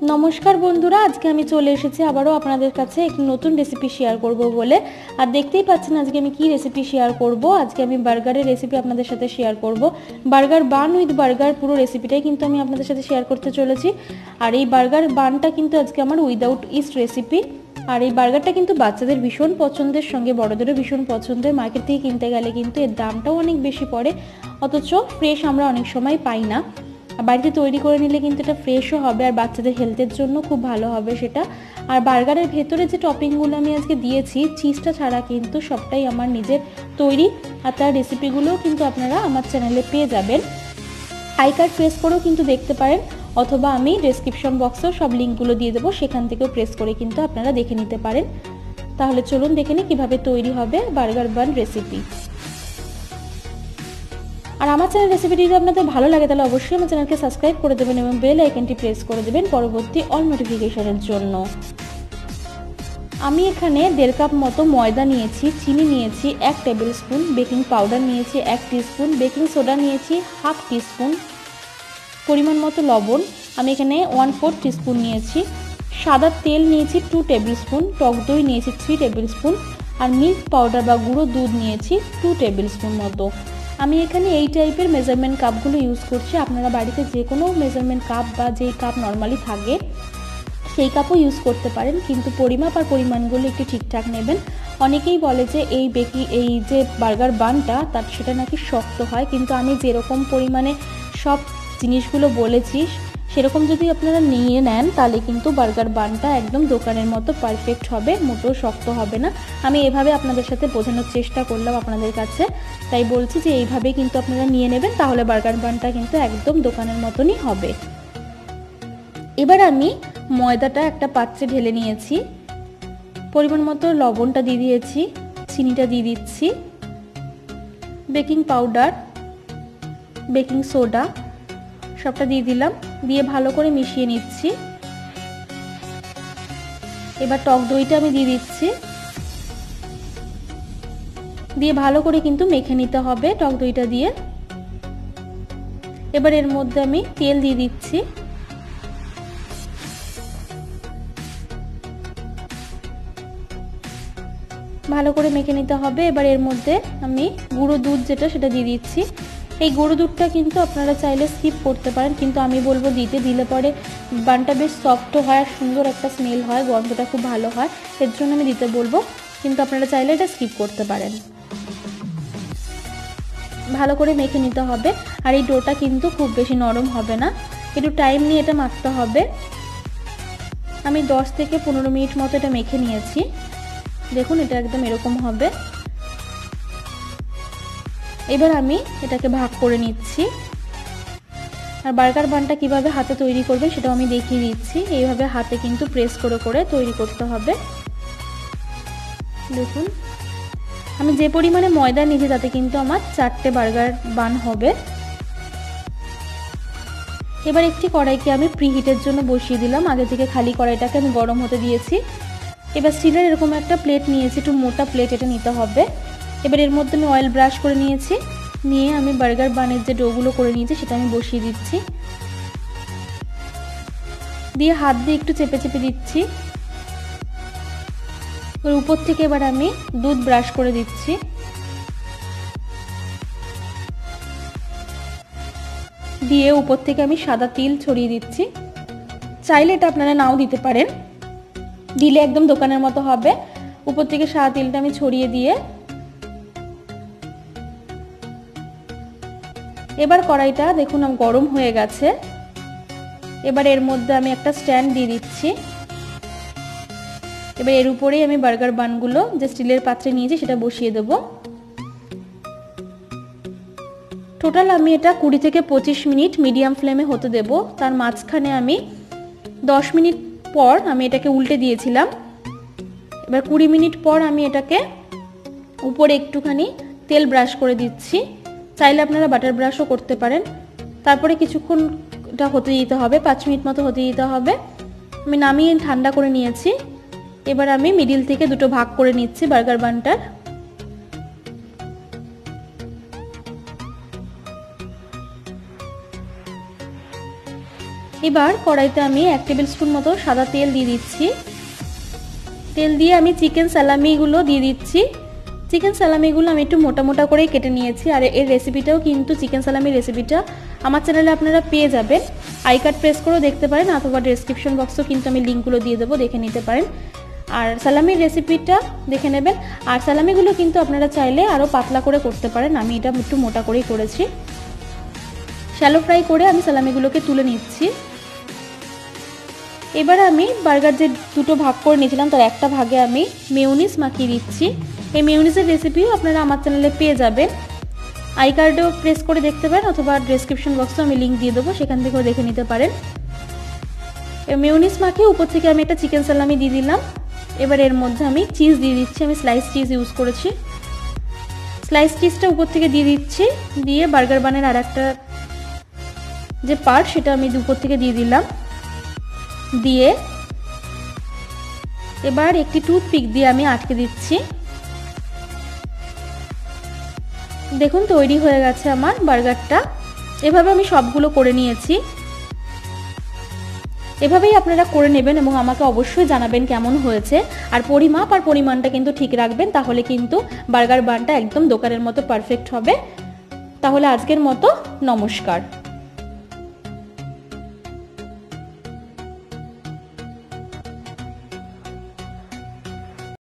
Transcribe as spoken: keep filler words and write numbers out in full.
नमस्कार बंधुरा आज के चले एसेছি আবারো আপনাদের কাছে एक नतून रेसिपि शेयर করব বলে আর দেখতেই পাচ্ছেন আজকে আমি কি রেসিপি শেয়ার করব। আজকে আমি বার্গারের রেসিপি আপনাদের সাথে শেয়ার করব। বার্গার বান উইথ বার্গার পুরো রেসিপিটাই কিন্তু আমি আপনাদের সাথে শেয়ার করতে চলেছি। আর এই বার্গার বানটা কিন্তু আজকে আমার উইদাউট ইস্ট রেসিপি। আর এই বার্গারটা কিন্তু বাচ্চাদের ভীষণ পছন্দের, সঙ্গে বড়দেরও ভীষণ পছন্দের। মার্কেট থেকে কিনতে গেলে কিন্তু এর দামটাও অনেক বেশি পড়ে, অথচ ফ্রেশ আমরা অনেক সময় পাই না। বাড়িতে তৈরি করে নিলে কিন্তু এটা ফ্রেশও হবে আর বাচ্চাদের হেলথের জন্য খুব ভালো হবে সেটা। আর বার্গারের ভেতরে যে টপিংগুলো আমি আজকে দিয়েছি চিজটা ছাড়া কিন্তু সবটাই আমার নিজের তৈরি। আর তার রেসিপিগুলোও কিন্তু আপনারা আমার চ্যানেলে পেয়ে যাবেন। আই কার্ড প্রেস করেও কিন্তু দেখতে পারেন, অথবা আমি ডেসক্রিপশন বক্সেও সব লিঙ্কগুলো দিয়ে দেবো, সেখান থেকেও প্রেস করে কিন্তু আপনারা দেখে নিতে পারেন। তাহলে চলুন দেখে নিই কীভাবে তৈরি হবে বার্গার বান রেসিপি। আর আমার চ্যানেল রেসিপিটি যদি আপনাদের ভালো লাগে তাহলে অবশ্যই আমার চ্যানেলকে সাবস্ক্রাইব করে দেবেন এবং বেল আইকনটি প্রেস করে দেবেন পরবর্তী অল নোটিফিকেশনের জন্য। আমি এখানে দেড় কাপ মতো ময়দা নিয়েছি, চিনি নিয়েছি এক টেবিল স্পুন, বেকিং পাউডার নিয়েছি এক টিস্পুন, বেকিং সোডা নিয়েছি হাফ টিস্পুন, পরিমাণ মতো লবণ আমি এখানে ওয়ান ফোর টিস্পুন নিয়েছি, সাদা তেল নিয়েছি টু টেবিল স্পুন, টক দই নিয়েছি থ্রি টেবিল স্পুন, আর মিল্ক পাউডার বা গুঁড়ো দুধ নিয়েছি টু টেবিল স্পুন মতো। আমি এখানে এই টাইপের মেজারমেন্ট কাপগুলো ইউজ করছি। আপনারা বাড়িতে যে কোনো মেজারমেন্ট কাপ বা যেই কাপ নর্মালি থাকে সেই কাপও ইউজ করতে পারেন, কিন্তু পরিমাপ আর পরিমাণগুলো একটু ঠিকঠাক নেবেন। অনেকেই বলে যে এই বেকি এই যে বার্গার বানটা তার সেটা নাকি শক্ত হয়, কিন্তু আমি যেরকম পরিমাণে সব জিনিসগুলো বলেছি সেরকম যদি আপনারা নিয়ে নেন তাহলে কিন্তু বার্গার বানটা একদম দোকানের মতো পারফেক্ট হবে, মোটেও শক্ত হবে না। আমি এভাবে আপনাদের সাথে বোঝানোর চেষ্টা করলাম আপনাদের কাছে, তাই বলছি যে এইভাবে কিন্তু আপনারা নিয়ে নেবেন, তাহলে বার্গার বানটা কিন্তু একদম দোকানের মতনই হবে। এবার আমি ময়দাটা একটা পাত্রে ঢেলে নিয়েছি, পরিমাণ মতো লবণটা দিয়ে দিয়েছি, চিনিটা দিয়ে দিচ্ছি, বেকিং পাউডার, বেকিং সোডা সবটা দিয়ে দিলাম, দিয়ে ভালো করে মিশিয়ে নিচ্ছি। এবার টক দইটা আমি দিয়ে দিচ্ছি, দিয়ে ভালো করে কিন্তু মেখে নিতে হবে টক দইটা দিয়ে। এবার এর মধ্যে আমি তেল দিয়ে দিচ্ছি, ভালো করে মেখে নিতে হবে। এবার এর মধ্যে আমি গুঁড়ো দুধ যেটা সেটা দিয়ে দিচ্ছি। এই গুঁড়ো দুধটা কিন্তু আপনারা চাইলে স্কিপ করতে পারেন, কিন্তু আমি বলবো দিতে, দিলে পরে বানটা বেশ সফট হয় আর সুন্দর একটা স্মেল হয়, গন্ধটা খুব ভালো হয়, এর জন্য আমি দিতে বলবো, কিন্তু আপনারা চাইলে এটা স্কিপ করতে পারেন। ভালো করে মেখে নিতে হবে। আর এই ডোটা কিন্তু খুব বেশি নরম হবে না, একটু টাইম নিয়ে এটা মাখতে হবে। আমি দশ থেকে পনেরো মিনিট মতো এটা মেখে নিয়েছি, দেখুন এটা একদম এরকম হবে। এবার আমি এটাকে ভাগ করে নিচ্ছি। আর বার্গার বানটা কিভাবে হাতে তৈরি করবেন সেটাও আমি দেখিয়ে দিচ্ছি। এইভাবে হাতে কিন্তু প্রেস করে করে তৈরি করতে হবে। দেখুন আমি যে পরিমাণে ময়দা নিয়েছি তাতে কিন্তু আমার চারটে বার্গার বান হবে। এবার একটি কড়াইকে আমি প্রিহিটের জন্য বসিয়ে দিলাম, আগে থেকে খালি কড়াইটাকে আমি গরম হতে দিয়েছি। এবার স্টিলের এরকম একটা প্লেট নিয়েছি, একটু মোটা প্লেট এটা নিতে হবে। এবার এর মধ্যে আমি অয়েল ব্রাশ করে নিয়েছি, নিয়ে আমি বার্গার বানের যে ডোগুলো করে নিয়েছি সেটা আমি বসিয়ে দিচ্ছি, দিয়ে হাত দিয়ে একটু চেপে চেপে দিচ্ছি। ওর উপর থেকে এবার আমি দুধ ব্রাশ করে দিচ্ছি, দিয়ে উপর থেকে আমি সাদা তিল ছড়িয়ে দিচ্ছি। চাইলে এটা আপনারা নাও দিতে পারেন, দিলে একদম দোকানের মতো হবে। উপর থেকে সাদা তিলটা আমি ছড়িয়ে দিয়ে এবার কড়াইটা দেখুন গরম হয়ে গেছে। এবার এর মধ্যে আমি একটা স্ট্যান্ড দিয়ে দিচ্ছি। এবার এর উপরেই আমি বার্গার বানগুলো যে স্টিলের পাত্রে নিয়েছি সেটা বসিয়ে দেব। টোটাল আমি এটা কুড়ি থেকে পঁচিশ মিনিট মিডিয়াম ফ্লেমে হতে দেব। তার মাঝখানে আমি দশ মিনিট পর আমি এটাকে উল্টে দিয়েছিলাম। এবার কুড়ি মিনিট পর আমি এটাকে উপরে একটুখানি তেল ব্রাশ করে দিচ্ছি, চাইলে আপনারা বাটার ব্রাশও করতে পারেন। তারপরে কিছুক্ষণ এটা হতে দিতে হবে, পাঁচ মিনিট মতো হতে দিতে হবে। আমি নামিয়ে ঠান্ডা করে নিয়েছি। এবার আমি মিডিল থেকে দুটো ভাগ করে নিচ্ছি বার্গার বানটার। এবার কড়াইতে আমি এক টেবিল স্পুন মতো সাদা তেল দিয়ে দিচ্ছি। তেল দিয়ে আমি চিকেন সালামিগুলো দিয়ে দিচ্ছি। চিকেন সালামিগুলো আমি একটু মোটা মোটা করেই কেটে নিয়েছি। আর এর রেসিপিটাও কিন্তু চিকেন সালামির রেসিপিটা আমার চ্যানেলে আপনারা পেয়ে যাবেন। আই কার্ড প্রেস করেও দেখতে পারেন অথবা ডেসক্রিপশন বক্সেও কিন্তু আমি লিঙ্কগুলো দিয়ে দেবো, দেখে নিতে পারেন। আর সালামির রেসিপিটা দেখে নেবেন। আর সালামিগুলো কিন্তু আপনারা চাইলে আরও পাতলা করে করতে পারেন, আমি এটা একটু মোটা করেই করেছি। শ্যালো ফ্রাই করে আমি সালামিগুলোকে তুলে নিচ্ছি। এবার আমি বার্গার যে দুটো ভাগ করে নিয়েছিলাম তার একটা ভাগে আমি মেয়োনিজ মাখিয়ে দিচ্ছি। এই মেয়োনিজের রেসিপিও আপনারা আমার চ্যানেলে পেয়ে যাবেন, আই কার্ডেও প্রেস করে দেখতে পারেন অথবা ডেসক্রিপশন বক্সেও আমি লিঙ্ক দিয়ে দেবো, সেখান থেকেও দেখে নিতে পারেন। মেয়োনিজ মাখিয়ে উপর থেকে আমি একটা চিকেন সালামি দিয়ে দিলাম। এবার এর মধ্যে আমি চিজ দিয়ে দিচ্ছি, আমি স্লাইস চিজ ইউজ করেছি। স্লাইস চিজটা উপর থেকে দিয়ে দিচ্ছি, দিয়ে বার্গার বানের আর একটা যে পার্ট সেটা আমি উপর থেকে দিয়ে দিলাম। দিয়ে এবার একটি টুথপিক দিয়ে আমি আটকে দিচ্ছি। দেখুন তৈরি হয়ে গেছে আমার বার্গারটা। এভাবে আমি সবগুলো করে নিয়েছি। এভাবেই আপনারা করে নেবেন এবং আমাকে অবশ্যই জানাবেন কেমন হয়েছে। আর পরিমাপ আর পরিমাণটা কিন্তু ঠিক রাখবেন, তাহলে কিন্তু বার্গার বানটা একদম দোকানের মতো পারফেক্ট হবে। তাহলে আজকের মতো নমস্কার।